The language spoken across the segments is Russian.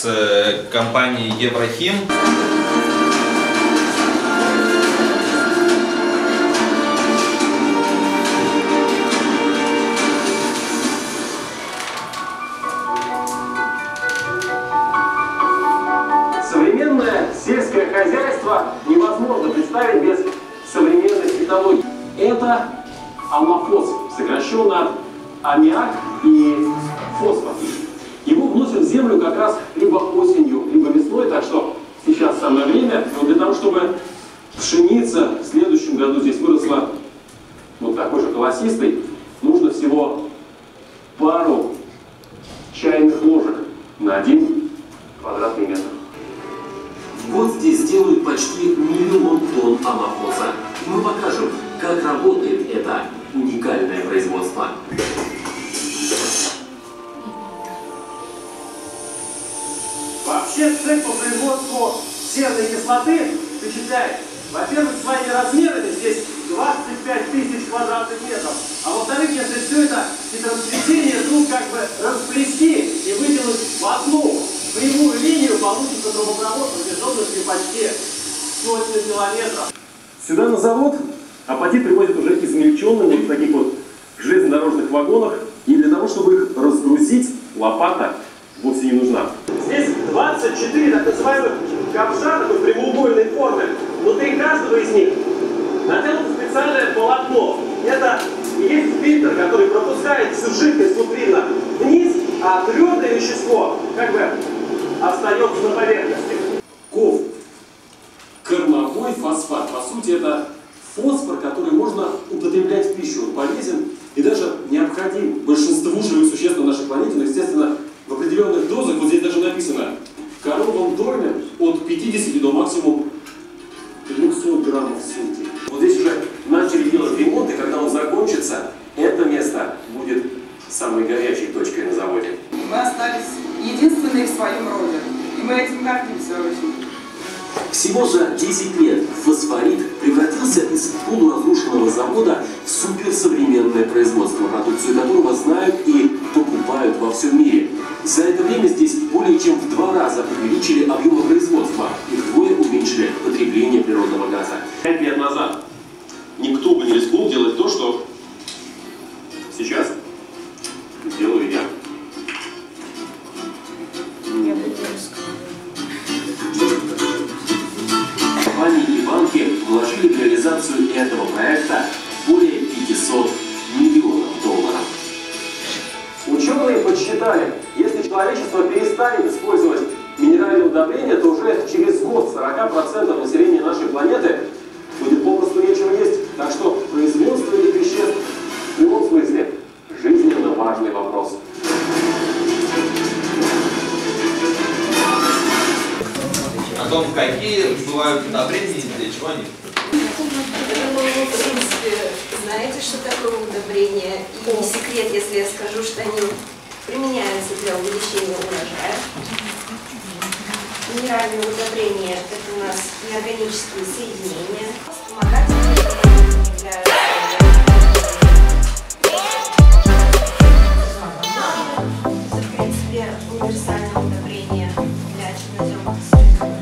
компанией Еврохим. Современное сельское хозяйство невозможно представить без современных технологий. Это аммофос, сокращенно аммиак и фосфор. Его вносят в землю как раз либо осенью, либо весной, так что сейчас самое время. Но для того, чтобы пшеница в следующем году здесь выросла вот такой же колосистой, нужно всего пару чайных ложек на 1 квадратный метр. Вот здесь сделают почти 1 миллион тонн аммофоса. И мы покажем, как работает это уникальное производство. Вообще цех по производству серной кислоты впечатляет. Во-первых, своими размерами здесь 25 тысяч квадратных метров. А во-вторых, если все это хитросплетение тут как бы расплести и вытянуть в одну прямую линию, получится трубопровод протяженностью почти 100 километров. Сюда на завод апатит привозят уже измельченными в таких вот железнодорожных вагонах. И для того, чтобы их разгрузить, лопата вовсе не нужна. Здесь 24 так называемых ковша такой прямоугольной формы. Внутри каждого из них натянуто специальное полотно. Это и есть фильтр, который пропускает всю жидкость внутри вниз, а твердое вещество как бы остается на поверхности. КОФ. Кормовой фосфат. По сути, это фосфор, который можно употреблять в пищу. Он полезен и даже необходим большинству живых существ на нашей планете, но, естественно, в определенных дозах, вот здесь даже написано, в коровом доме от 50 до максимум 300 граммов в сутки. Вот здесь уже начали делать ремонт, и когда он закончится, это место будет самой горячей точкой на заводе. Мы остались единственные в своем роде, и мы этим гордимся очень. Всего за 10 лет фосфорит превратился из полуразрушенного завода в суперсовременное производство, продукцию которого знают и покупают во всем мире. За это время здесь более чем в 2 раза увеличили объемы производства и вдвое уменьшили потребление природного газа. 5 лет назад никто бы не рискнул делать то, что сейчас делаю я. Компании и банки вложили в реализацию этого проекта более 500 миллионов долларов. Ученые подсчитали, если человечество перестанет использовать минеральные удобрения, то уже через год 40% населения нашей планеты будет попросту нечего есть. Так что производство этих веществ в любом смысле жизненно важный вопрос. О том, какие бывают удобрения и для чего они. Вы, в принципе, знаете, что такое удобрение. И не секрет, если я скажу, что они применяются для увеличения урожая. Минеральные удобрения – это у нас неорганические соединения. Вспомогательные для в принципе, универсальное удобрение для черноземных растений.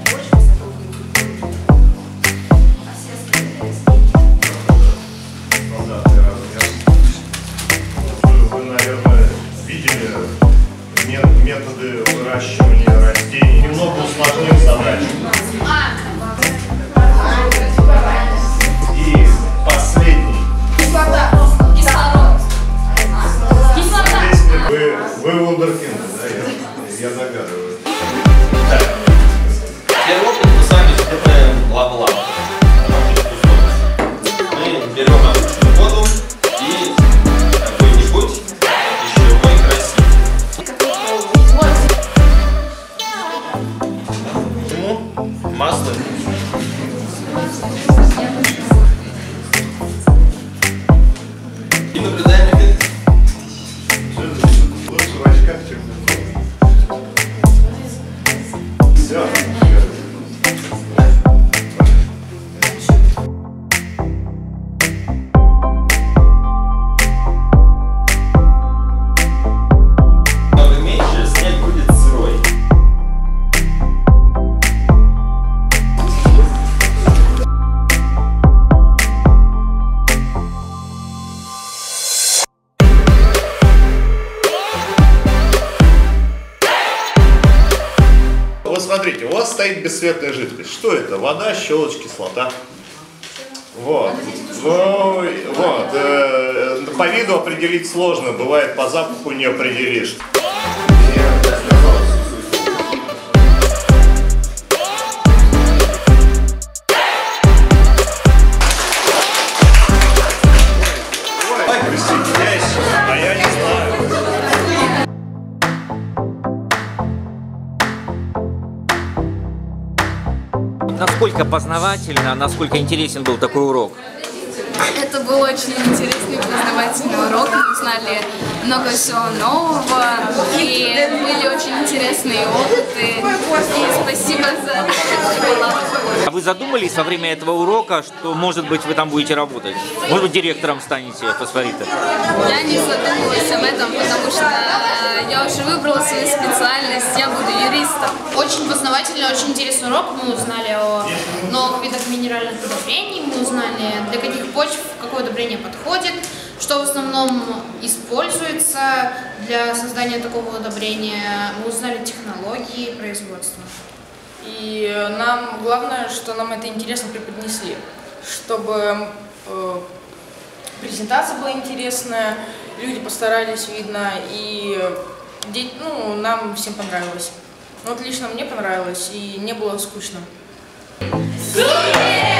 Вы, наверное, видели методы выращивания растений. Немного усложнил задачу. И последний. Вы вундеркинды, да? Я догадываюсь. Первый опыт мы сами сделаем лава-лава. Мы берем обычную воду и какой-нибудь пищевой краситель. Масло. И наблюдаем эффект. Лучше в очках, чем все. Много меньше, снег будет сырой. вот смотрите, у вас стоит бесцветная жидкость. Что это? Вода, щелочь, кислота. Вот. Ну, вот. По виду определить сложно, бывает по запаху не определишь. Давай присоединяйся. А я не знаю. Насколько познавательно, насколько интересен был такой урок? Это был очень интересный познавательный урок. Мы узнали много всего нового. И были очень интересные опыты. И спасибо за шоколад. А вы задумались во время этого урока, что, может быть, вы там будете работать? Может быть, директором станете фосфорита? Я не задумывалась об этом, потому что я уже выбрала свою специальность. Я буду юристом. Очень познавательный, очень интересный урок. Мы узнали о новых видах минеральных удобрений, мы узнали, для каких почв какое удобрение подходит, что в основном используется для создания такого удобрения. Мы узнали технологии производства. И нам главное, что нам это интересно преподнесли, чтобы презентация была интересная, люди постарались, видно, и нам всем понравилось. Вот лично мне понравилось, и не было скучно. Yeah!